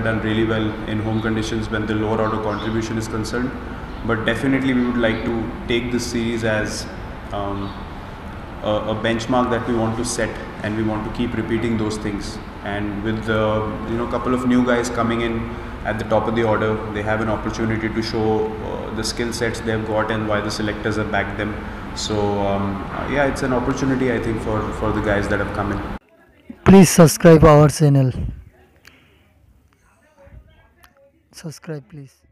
done really well in home conditions when the lower order contribution is concerned. But definitely we would like to take this series as a benchmark that we want to set, and we want to keep repeating those things. And with the couple of new guys coming in at the top of the order, they have an opportunity to show the skill sets they've got and why the selectors have backed them. So yeah, it's an opportunity, I think, for the guys that have come in. Please subscribe our channel. Subscribe please.